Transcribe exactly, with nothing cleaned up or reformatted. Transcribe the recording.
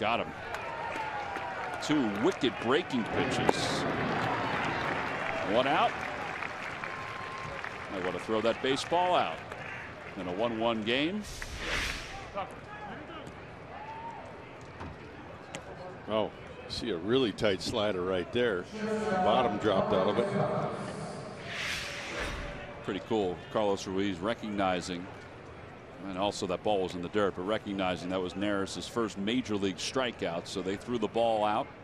got him. Two wicked breaking pitches. One out. I want to throw that baseball out in a one one game. Oh, see a really tight slider right there. Bottom dropped out of it. Pretty cool. Carlos Ruiz recognizing, and also that ball was in the dirt, but recognizing that was Neris' first major league strikeout. So they threw the ball out.